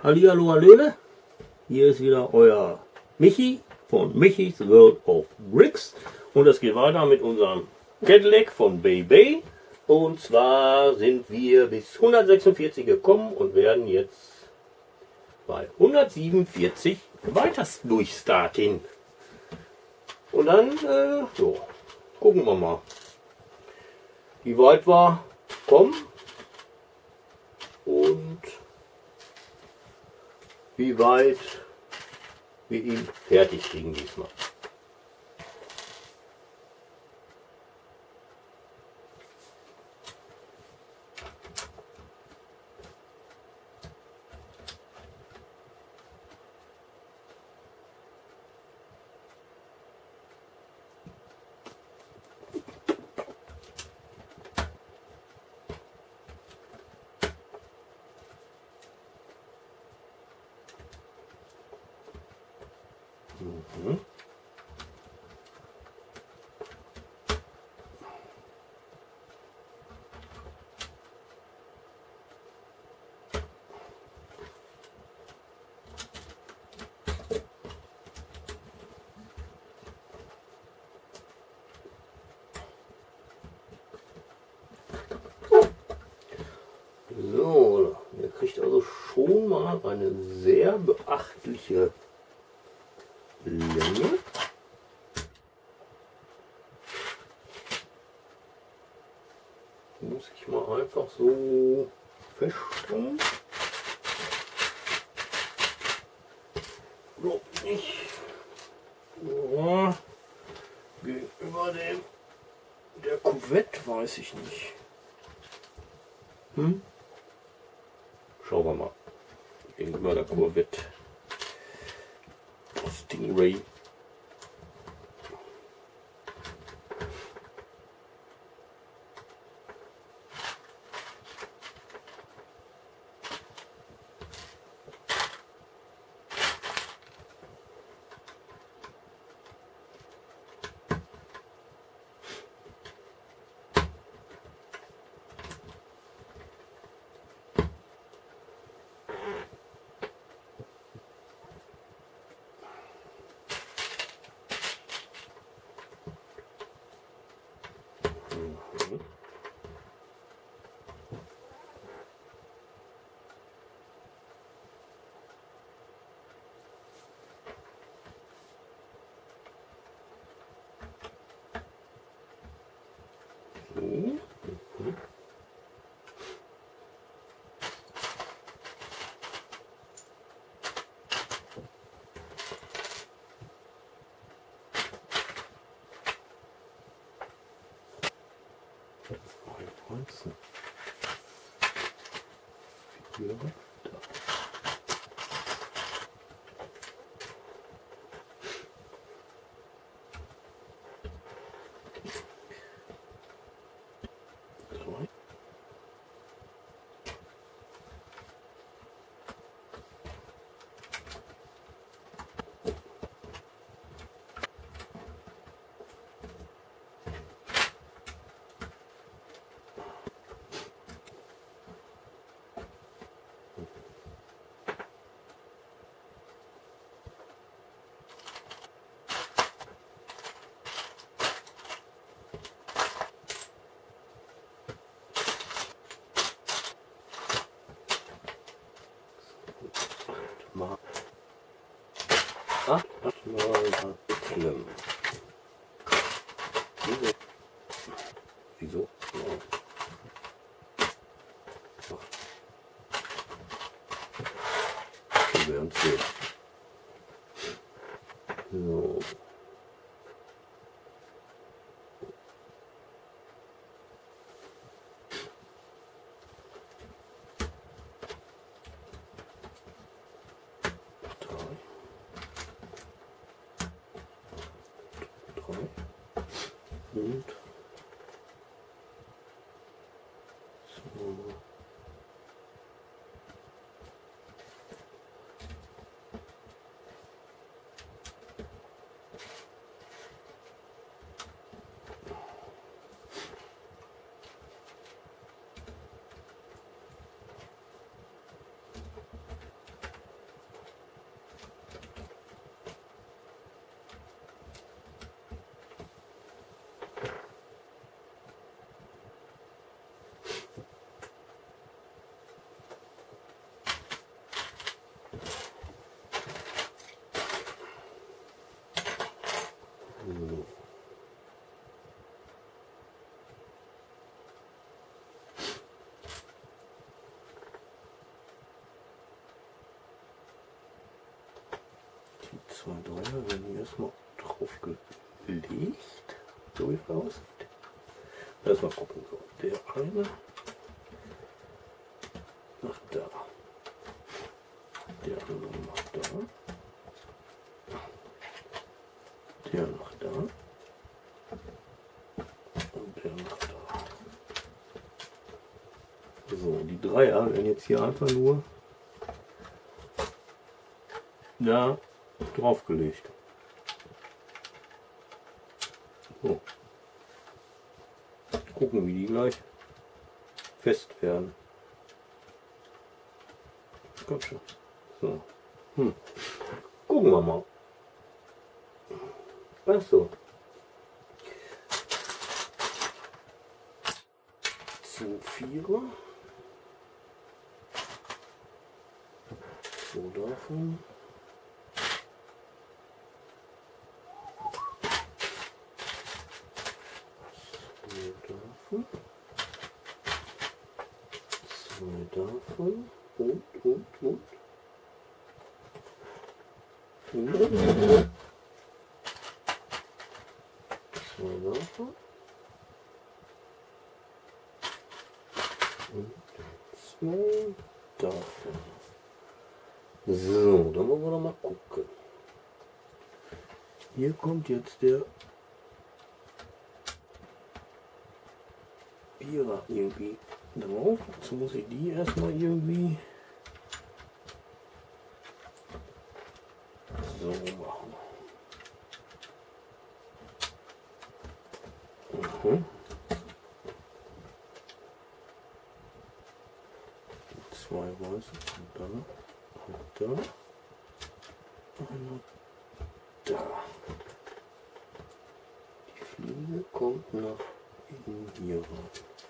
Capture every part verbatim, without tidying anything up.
Hallihallo, Hallöle. Hier ist wieder euer Michi von Michis World of Bricks. Und es geht weiter mit unserem Cadillac von Bay Bay. Und zwar sind wir bis hundertsechsundvierzig gekommen und werden jetzt bei hundertsiebenundvierzig weiter durchstarten. Und dann, äh, so, gucken wir mal, wie weit wir kommen und wie weit wir ihn fertig kriegen diesmal. Mhm. So, ihr kriegt also schon mal eine sehr beachtliche Länge. Muss ich mal einfach so feststellen. So, ich ja, gegenüber dem der Kuvette weiß ich nicht. Hm? Schauen wir mal. Gegenüber der Kuvette. Stingray. Mhm. Mal achtmal klemmen. Wieso? Wieso? Ja. Wir werden sehen. So. Und so. So. Die zwei Dreier werden hier erstmal drauf gelegt, so wie es aussieht. Erstmal gucken, so der eine nach da, der andere nach da, der nach da und der nach da. So, die Dreier werden jetzt hier einfach nur da draufgelegt. So. Gucken, wie die gleich fest werden. Komm schon. So. Hm. Gucken wir mal. Ach so. Zu Vierer. So davon. Davon, zwei davon und, und, und. und. Zwei davon und zwei davon. So, dann wollen wir noch mal gucken. Hier kommt jetzt der Vierer irgendwie drauf. Jetzt muss ich die erstmal irgendwie so machen. Mhm. Zwei weiße und dann und da und da. Die Fliege kommt nach innen hier rein.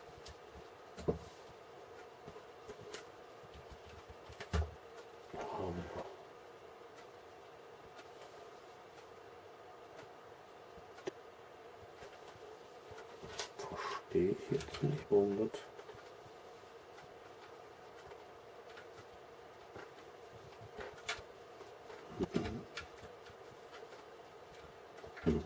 Verstehe ich jetzt nicht, warum das hm.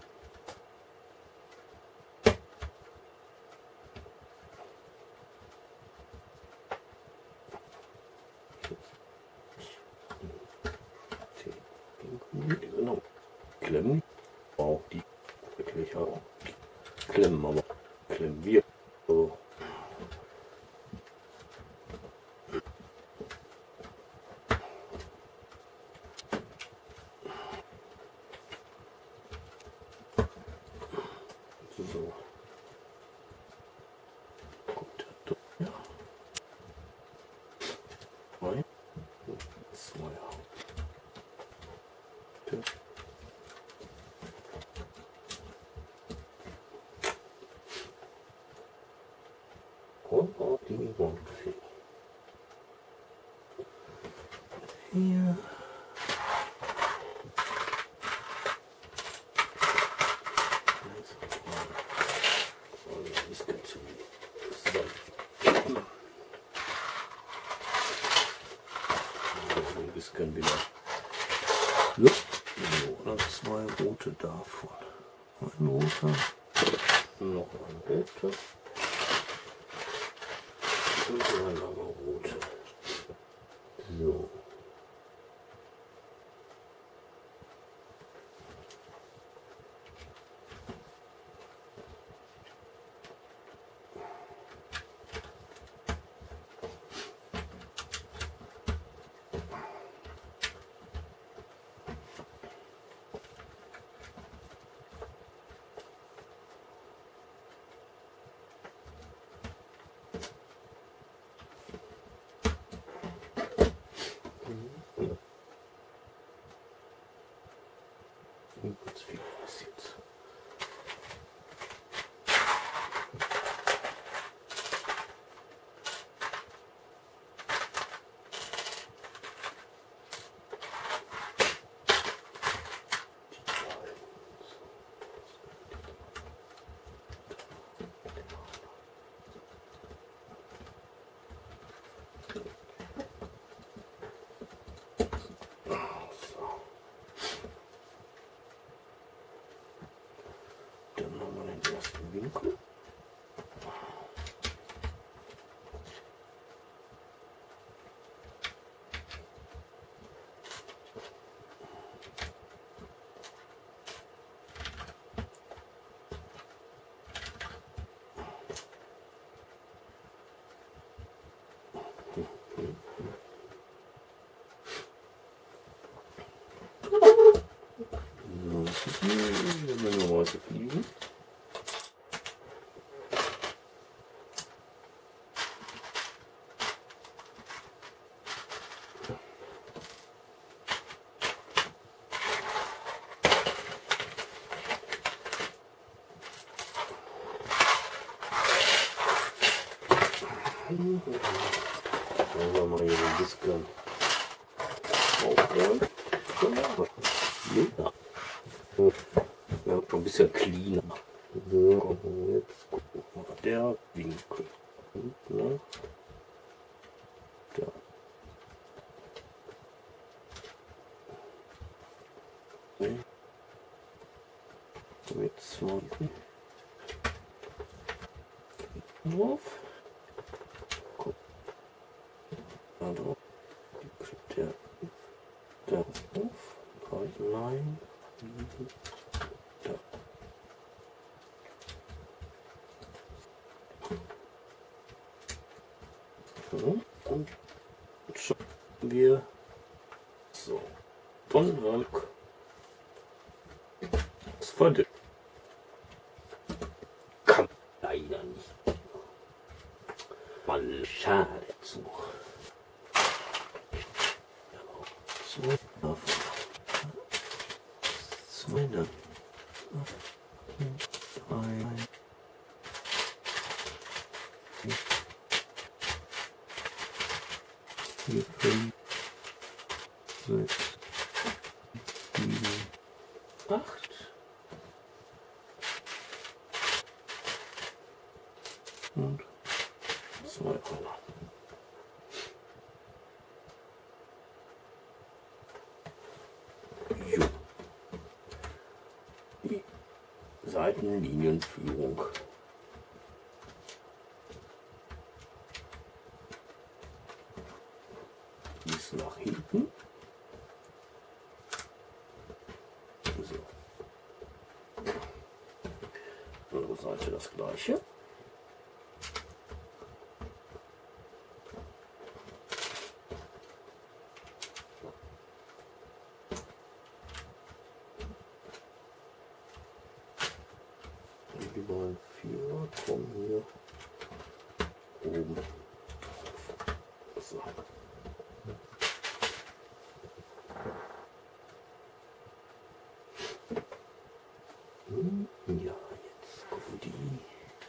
Genau. Klemmen. Auch die wirklich auch. Klemmen, aber klemmen wir. So. So. Kommt der da. Ja. Zwei. Zwei. Ja. Und auch die Wandfee. Hier. Das können wir so, so, dann zwei rote davon. Ein roter, noch ein roter und ein langer roter. So. ganze Fliesen. Dann wir mal hier ein bisschen aufräumen. Ja. Ja, schon ein bisschen cleaner. So, jetzt gucken wir mal. Der Winkel. Ne? Da. Mit zwei drauf. Also, der, der drauf. Nein. Da. So, und schauen wir so. Von das verdickt. Kann leider nicht. Mal schade zu. Zwei davon. Zwei dann. Drei. Vier, fünf. Sechs. Sieben. Acht. Und zwei Eier. Jo. Die Seitenlinienführung. Bis nach hinten. So. Andere Seite das gleiche. Die beiden Vierer kommen hier oben drauf. So. Ja, jetzt kommen die.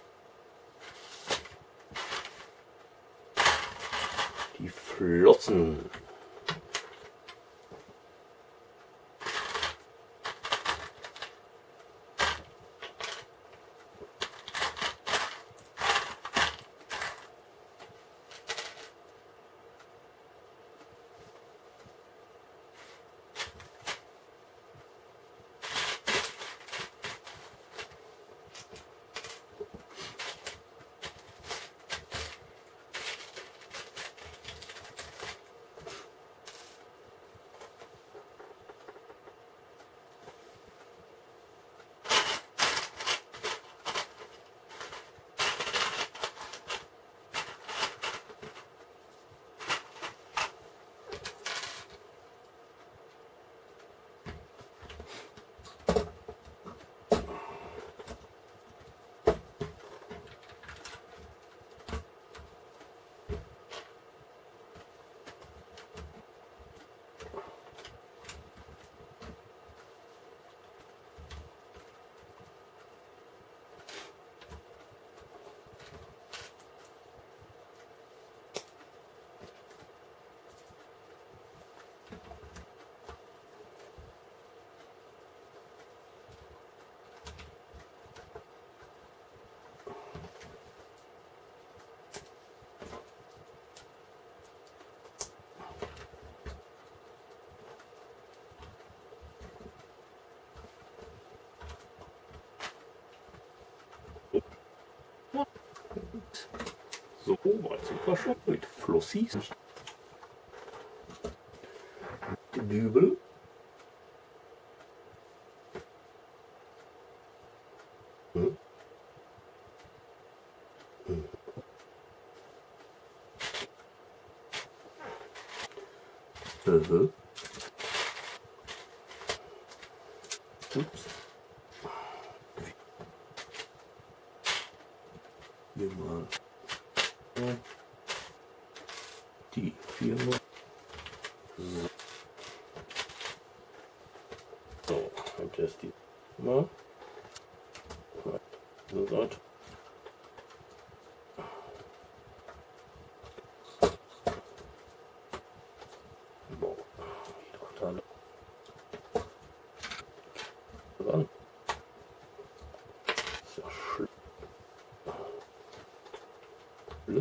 Die Flossen. So, weit sind wir schon mit Flossis. Die Dübel. Hm. Hm. Mhm. Ups. So, und erst die mal. So Seite. Boah, die totale. Ran. Ist ja schlimm. Schlimm.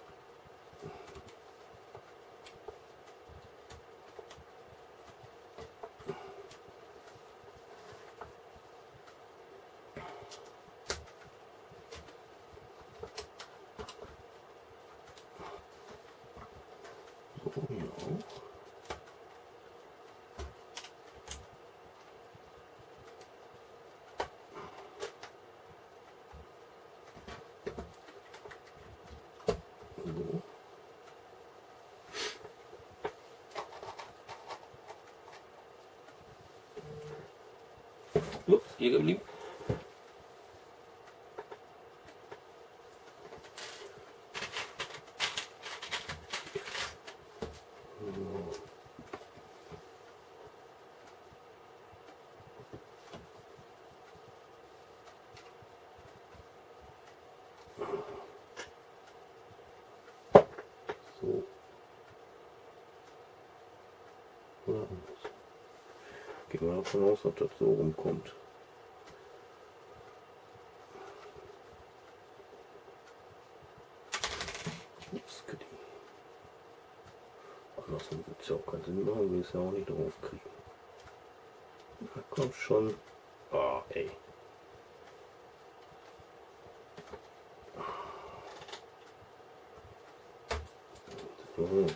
So, hier auch. So. Ups, hier geblieben. So. Oder anders. Gehen wir davon aus, dass das so rumkommt. Ups, andersrum wird es ja auch keinen Sinn machen, will es ja auch nicht drauf kriegen. Da kommt schon. Ah, ey. So.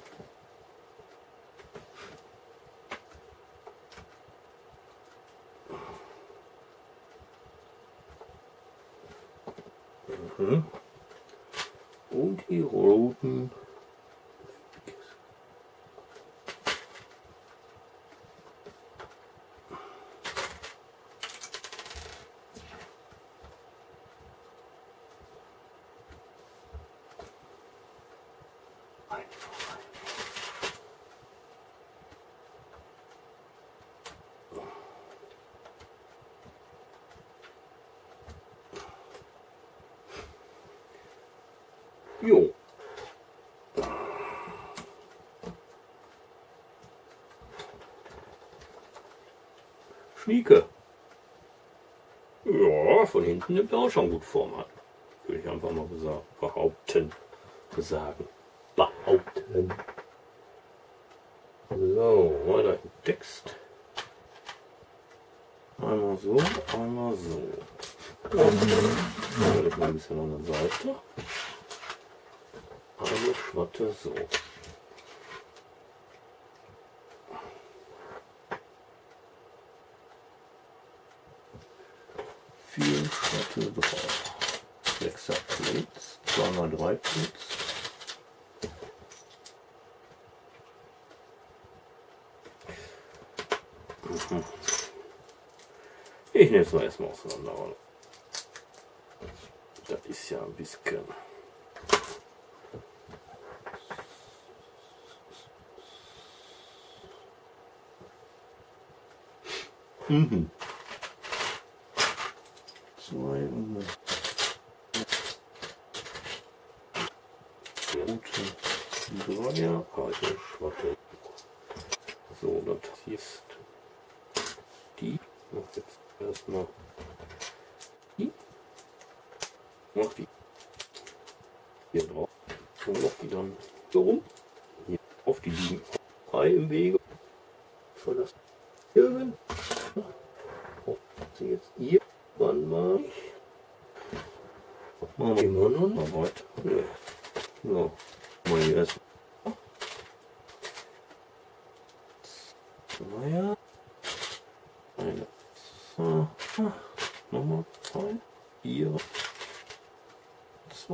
Mhm. Und die roten. Jo. Schnieke. Ja, von hinten nimmt er auch schon gut Form an. Würde ich einfach mal gesagt, behaupten. Sagen. Behaupten. So, weiter im Text. Einmal so, einmal so. Vielleicht mal ein bisschen an der Seite. Eine Schwatte so. Vier Schwatte drauf. Sechser Plates, zwei mal drei Plates. Mhm. Ich nehme es mal erstmal auseinander. Das ist ja ein bisschen. Mhm. Zwei und eine rote Dreier, eine Schwatte. So, das hier ist die. Ich mach jetzt erstmal die. Mach die hier drauf. Und noch die dann so rum. Hier auf die liegen frei im Wege. Für das hier. Sie jetzt hier. Wann mal ich? Machen wir immer noch mal weiter. Ja. So. Mal hier erst. Naja. Eine. So. Nochmal zwei. Vier. Zwei.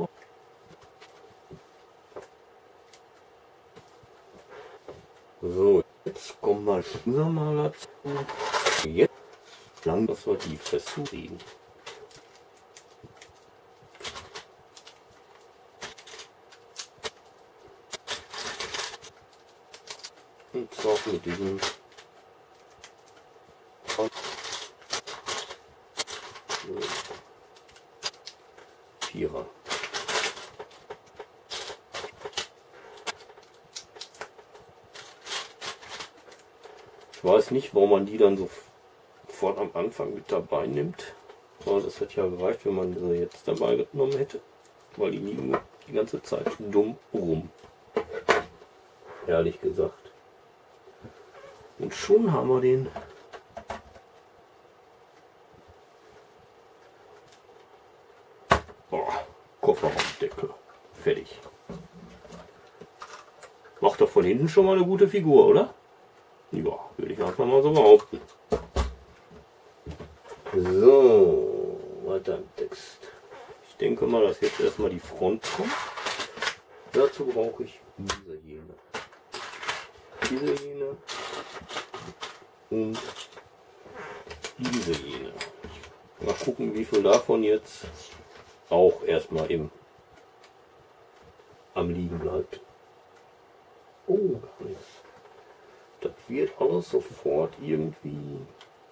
So, jetzt kommen wir langsam mal dazu. Jetzt lang, dass wir die festzulegen. Und noch mit diesem Vierer. Ich weiß nicht, warum man die dann so sofort am Anfang mit dabei nimmt. Aber das hätte ja gereicht, wenn man sie jetzt dabei genommen hätte. Weil die liegen die ganze Zeit dumm rum. Ehrlich gesagt. Und schon haben wir den oh, Kofferraumdeckel. Fertig. Macht doch von hinten schon mal eine gute Figur, oder? Ja, würde ich einfach mal so behaupten. So, weiter im Text. Ich denke mal, dass jetzt erstmal die Front kommt. Dazu brauche ich diese jene. Diese jene. Und diese jene. Mal gucken, wie viel davon jetzt auch erstmal im am Liegen bleibt. Oh, gar nichts. Das wird alles sofort irgendwie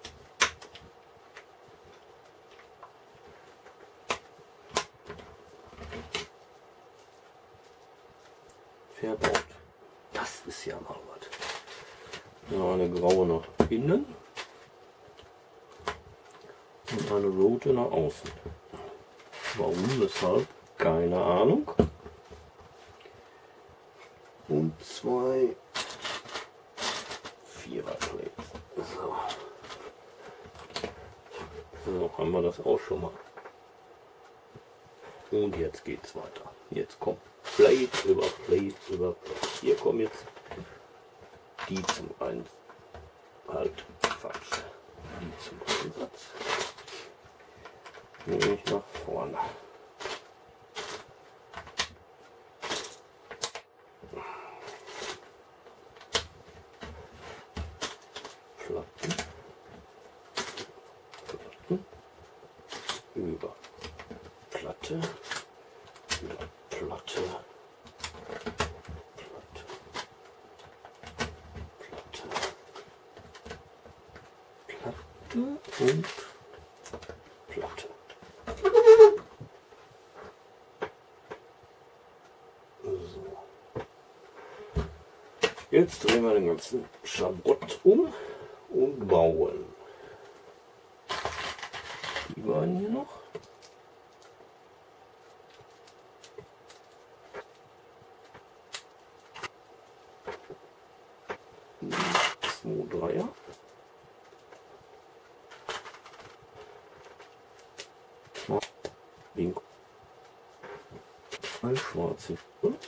verbaut. Das ist ja mal was. Ja, eine graue nach innen und eine rote nach außen. Warum, weshalb? Keine Ahnung. Und zwei Viererplates. So. So, haben wir das auch schon mal. Und jetzt geht's weiter. Jetzt kommt Plate über Plate über Plate. Hier kommen jetzt die zum Einsatz. Halt, falsch. Die zum Einsatz. Nehme ich nach vorne. Platten. Platten. Über Platte. Über Platte. Platte. Platte. Platte und Platte. So. Jetzt drehen wir den ganzen Schabott um und bauen. Die beiden hier noch. zwei Dreier. Pink. Ein schwarze.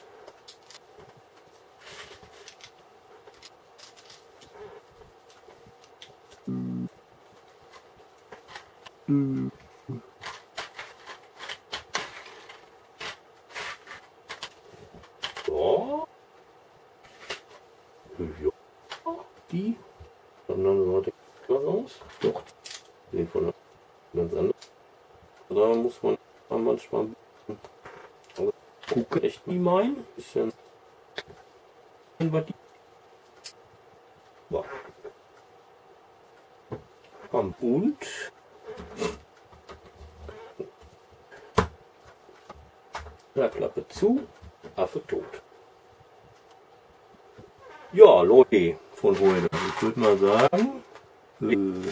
So. Ja. Die von der anderen Seite was aus. Doch. Den von der ganz anders. Da muss man manchmal also gucken, echt wie mein. Bisschen. Ja. Und na, Klappe zu, Affe tot. Ja, Leute von heute, ich würde mal sagen, äh,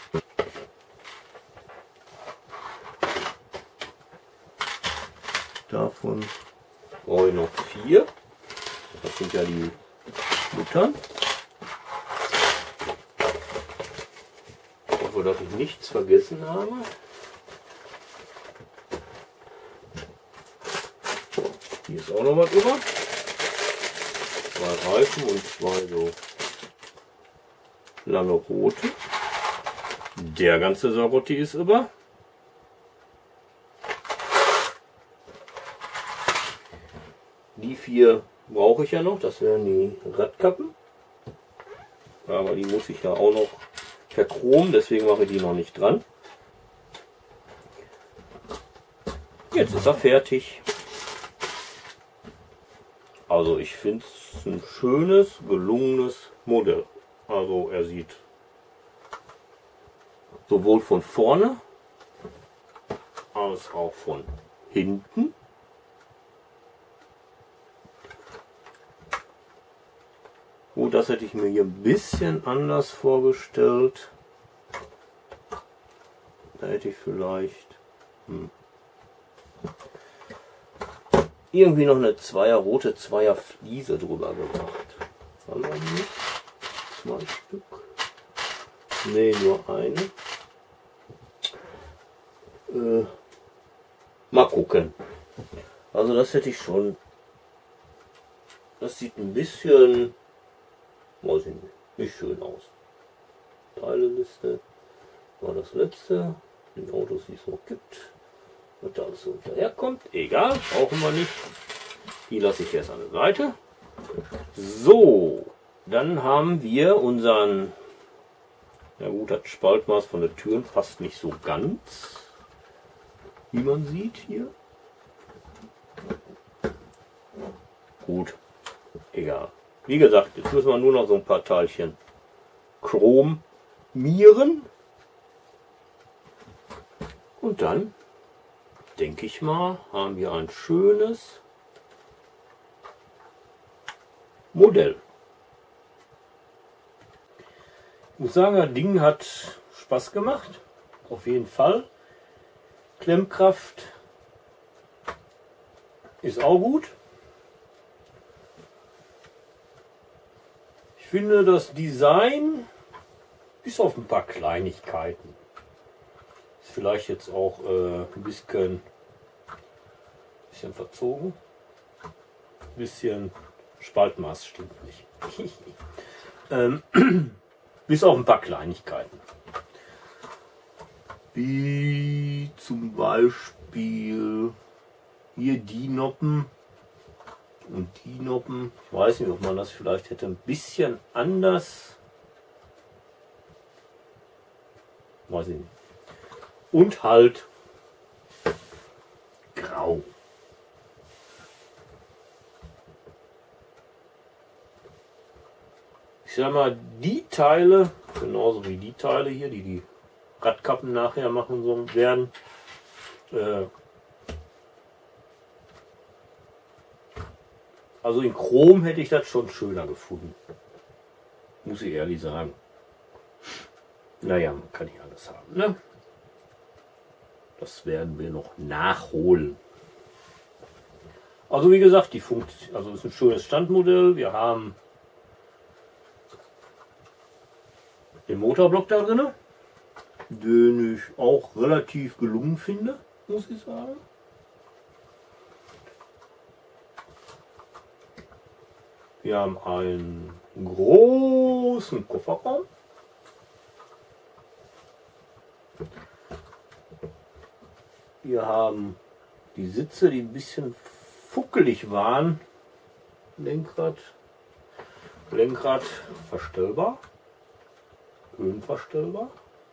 davon brauche ich noch vier. Das sind ja die Muttern. Ich hoffe, dass ich nichts vergessen habe. Hier ist auch noch was über. Zwei Reifen und zwei so lange rote. Der ganze Sarotti ist über. Die vier brauche ich ja noch, das wären die Radkappen. Aber die muss ich ja auch noch verchromen, deswegen mache ich die noch nicht dran. Jetzt ist er fertig. Also ich finde es ein schönes, gelungenes Modell. Also er sieht sowohl von vorne als auch von hinten gut, das hätte ich mir hier ein bisschen anders vorgestellt. Da hätte ich vielleicht hm, irgendwie noch eine Zweier rote Zweier Fliese drüber gemacht. Also nicht zwei Stück. Nee, nur eine. Äh, mal gucken. Also das hätte ich schon. Das sieht ein bisschen, weiß ich nicht, nicht schön aus. Teileliste war das letzte. Die Autos, die es noch gibt. Und da alles so hinterherkommt. Egal, brauchen wir nicht. Die lasse ich erst an der Seite. So, dann haben wir unseren. Ja gut, das Spaltmaß von der Türen passt nicht so ganz, wie man sieht hier. Gut, egal. Wie gesagt, jetzt müssen wir nur noch so ein paar Teilchen chromieren. Und dann, denke ich mal, haben wir ein schönes Modell. Ich muss sagen, das Ding hat Spaß gemacht. Auf jeden Fall. Klemmkraft ist auch gut. Ich finde das Design, bis auf ein paar Kleinigkeiten, ist vielleicht jetzt auch äh, ein bisschen, bisschen verzogen. Ein bisschen Spaltmaß stimmt nicht. ähm, Bis auf ein paar Kleinigkeiten. Wie zum Beispiel hier die Noppen und die Noppen. Ich weiß nicht, ob man das vielleicht hätte ein bisschen anders. Weiß ich nicht. Und halt grau. Ich sag mal, die Teile, genauso wie die Teile hier, die die Radkappen nachher machen so werden, äh, also in Chrom hätte ich das schon schöner gefunden. Muss ich ehrlich sagen. Naja, man kann nicht alles haben, ne? Das werden wir noch nachholen. Also wie gesagt, die Funktion, also ist ein schönes Standmodell. Wir haben den Motorblock da drin, den ich auch relativ gelungen finde, muss ich sagen. Wir haben einen großen Kofferraum. Wir haben die Sitze, die ein bisschen fuckelig waren. Lenkrad, Lenkrad verstellbar. Höhenverstellbar.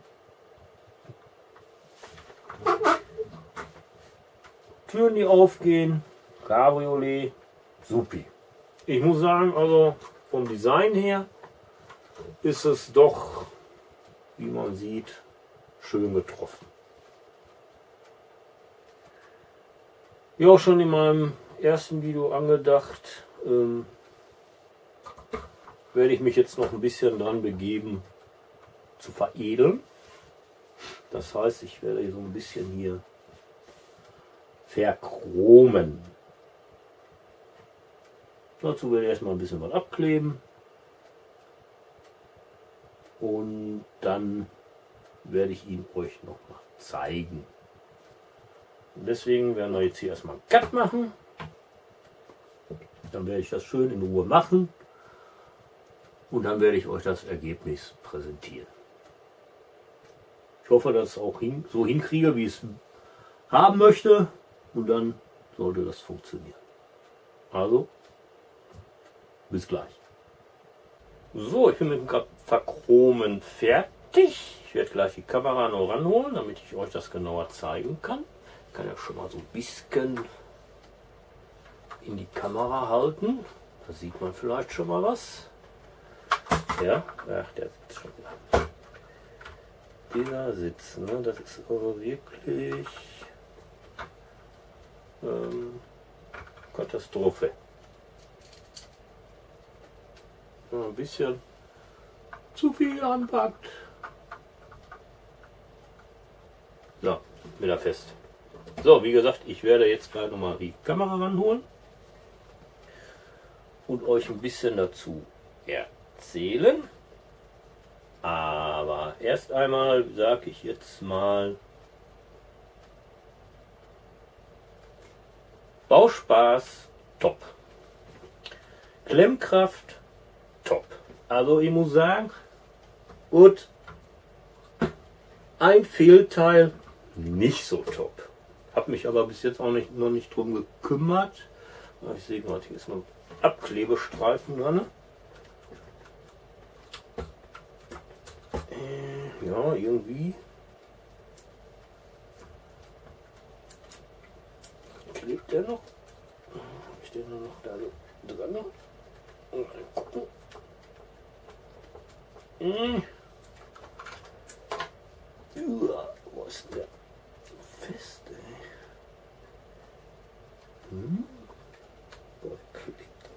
Türen, die aufgehen. Cabriolet. Supi. Ich muss sagen, also vom Design her ist es doch, wie man sieht, schön getroffen. Wie auch schon in meinem ersten Video angedacht, ähm, werde ich mich jetzt noch ein bisschen dran begeben, zu veredeln. Das heißt, ich werde so ein bisschen hier verchromen. Dazu werde ich erstmal ein bisschen was abkleben und dann werde ich ihn euch noch mal zeigen. Und deswegen werden wir jetzt hier erstmal einen Cut machen. Dann werde ich das schön in Ruhe machen und dann werde ich euch das Ergebnis präsentieren. Ich hoffe, dass ich es auch hin, so hinkriege, wie ich es haben möchte, und dann sollte das funktionieren. Also, bis gleich. So, ich bin mit dem Verchromen fertig. Ich werde gleich die Kamera noch ranholen, damit ich euch das genauer zeigen kann. Ich kann ja schon mal so ein bisschen in die Kamera halten. Da sieht man vielleicht schon mal was. Ja, ach, der sitzt schon wieder. Dieser Sitz, ne, das ist aber wirklich ähm, Katastrophe. Ein bisschen zu viel anpackt. So, wieder fest. So, wie gesagt, ich werde jetzt gleich nochmal die Kamera ranholen und euch ein bisschen dazu erzählen. Aber erst einmal sage ich jetzt mal Bauspaß top. Klemmkraft top. Also ich muss sagen, gut, ein Fehlteil nicht so top. Habe mich aber bis jetzt auch nicht, noch nicht drum gekümmert. Ich sehe gerade, hier ist noch ein Abklebestreifen dran. Äh, ja, irgendwie klebt der noch. Habe ich den nur noch da dran? Mal gucken. Hm. Ja, wo ist der? Fest, ey. Hm? Boah, klebt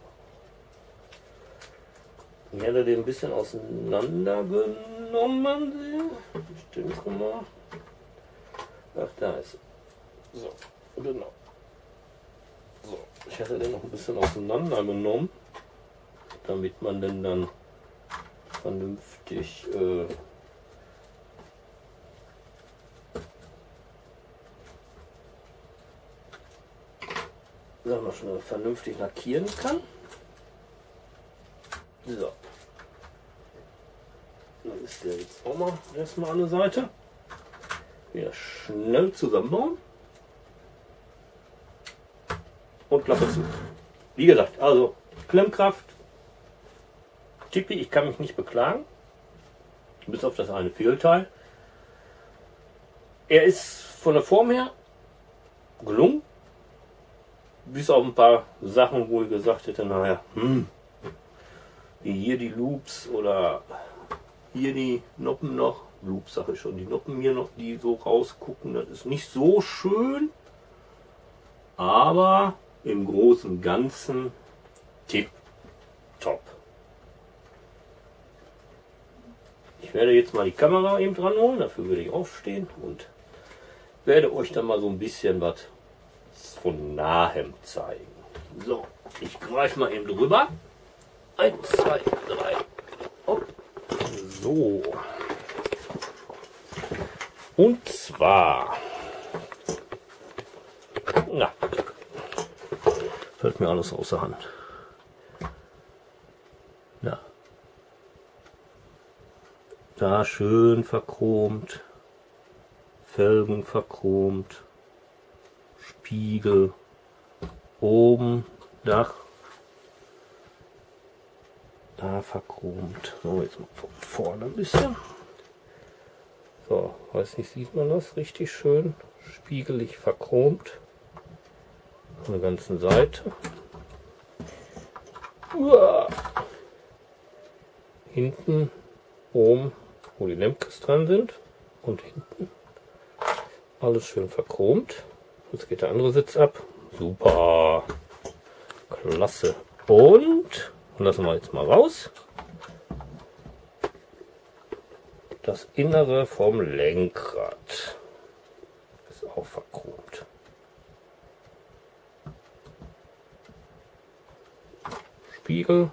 aber. Ich hätte den ein bisschen auseinander genommen. Stimmt mal. Ach, da ist er. So, genau. So, ich hätte den noch ein bisschen auseinander genommen, damit man den dann vernünftig äh, sagen wir schon vernünftig lackieren kann. So. Dann ist der jetzt auch mal erstmal an der Seite. Wieder schnell zusammenbauen. Und Klappe zu. Wie gesagt, also Klemmkraft. Tippi, ich kann mich nicht beklagen. Bis auf das eine Fehlteil. Er ist von der Form her gelungen. Bis auf ein paar Sachen, wo ich gesagt hätte, naja, hm, wie hier die Loops oder hier die Noppen noch, Loops sage ich schon, die Noppen hier noch, die so rausgucken, das ist nicht so schön, aber im Großen und Ganzen tip top. Ich werde jetzt mal die Kamera eben dran holen, dafür würde ich aufstehen und werde euch dann mal so ein bisschen was von nahem zeigen. So, ich greife mal eben drüber. Eins, zwei, drei. Hopp. So. Und zwar. Na. Fällt mir alles außer Hand. Ja. Da schön verchromt. Felgen verchromt. Spiegel, oben, Dach, da verchromt. So, jetzt mal von vorne ein bisschen. So, weiß nicht, sieht man das richtig schön? Spiegelig verchromt. Von der ganzen Seite. Uah. Hinten, oben, wo die Lemkes dran sind. Und hinten alles schön verchromt. Jetzt geht der andere Sitz ab. Super. Klasse. Und lassen wir jetzt mal raus. Das Innere vom Lenkrad ist auch verchromt. Spiegel.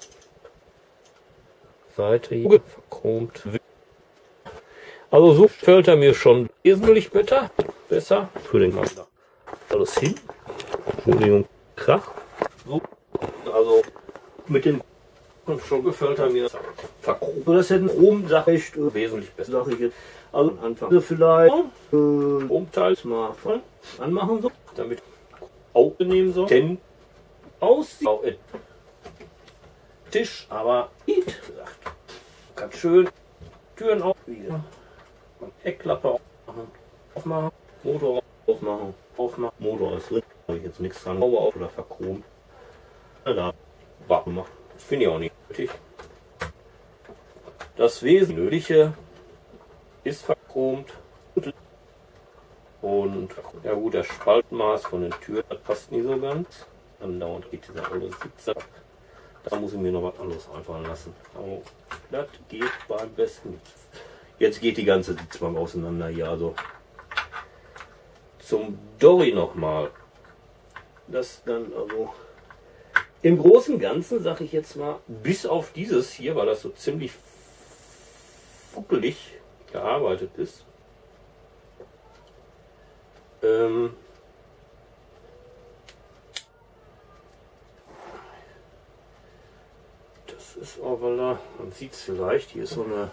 Seite hier verchromt. Also so fällt er mir schon wesentlich besser. Besser für den Mann. Alles hin. Entschuldigung, Krach. So, also mit den schon gefällt er mir verchromt. Das hätten oben, sage ich, wesentlich besser. Sag ich jetzt. Also Anfang vielleicht äh, Umteils mal voll anmachen so, damit aufnehmen so. Denn aussieht auch Tisch, aber geht. Ganz schön. Türen auf wieder. Heckklappe aufmachen. Aufmachen. Motor aufmachen. Aufmachen. Motor ist drin. Habe ich jetzt nichts dran. Haube auf oder verchromt. Da war gemacht. Finde ich auch nicht nötig. Das Wesentliche ist verchromt. Und ja gut, das Spaltmaß von den Türen, das passt nie so ganz. Andauernd geht dieser alte Sitz ab. Da muss ich mir noch was anderes einfallen lassen. Aber das geht beim besten. Jetzt geht die ganze Sitzbank auseinander hier. Also zum Dolly nochmal. Das dann also im Großen und Ganzen, sage ich jetzt mal, bis auf dieses hier, weil das so ziemlich fuckelig gearbeitet ist. Ähm, das ist auch, weil da, man sieht es vielleicht, hier ist so eine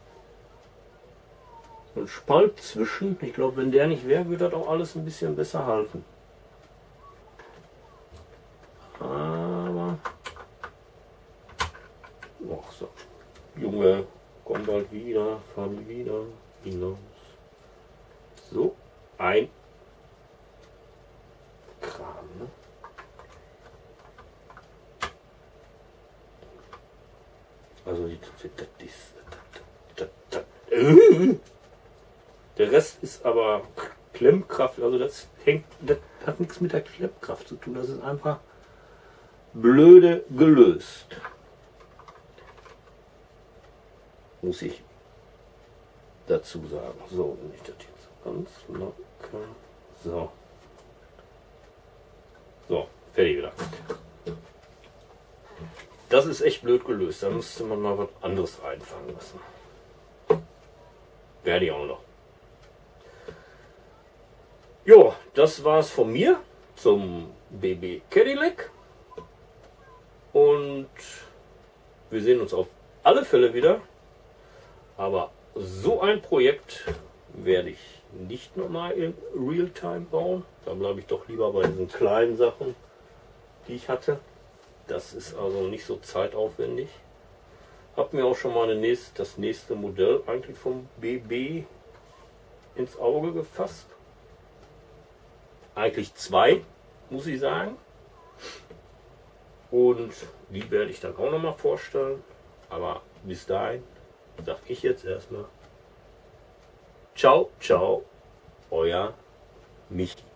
so ein Spalt zwischen. Ich glaube, wenn der nicht wäre, würde das auch alles ein bisschen besser halten. Aber ach so, Junge, komm bald wieder, fahren wieder hinaus. So, ein Kram, ne? Also die, das ist, das, das, das, äh. Der Rest ist aber Klemmkraft, also das hängt, das hat nichts mit der Klemmkraft zu tun, das ist einfach blöde gelöst. Muss ich dazu sagen. So, wenn ich das jetzt ganz locker. So. So, fertig wieder. Das ist echt blöd gelöst. Da müsste man mal was anderes einfallen lassen. Werde ich auch noch. Jo, das war's von mir zum B B Cadillac. Und wir sehen uns auf alle Fälle wieder. Aber so ein Projekt werde ich nicht nochmal in Realtime bauen. Da bleibe ich doch lieber bei diesen kleinen Sachen, die ich hatte. Das ist also nicht so zeitaufwendig. Habe mir auch schon mal eine nächste, das nächste Modell eigentlich vom B B ins Auge gefasst. Eigentlich zwei, muss ich sagen. Und die werde ich dann auch noch mal vorstellen. Aber bis dahin sage ich jetzt erstmal ciao, ciao, euer Michi.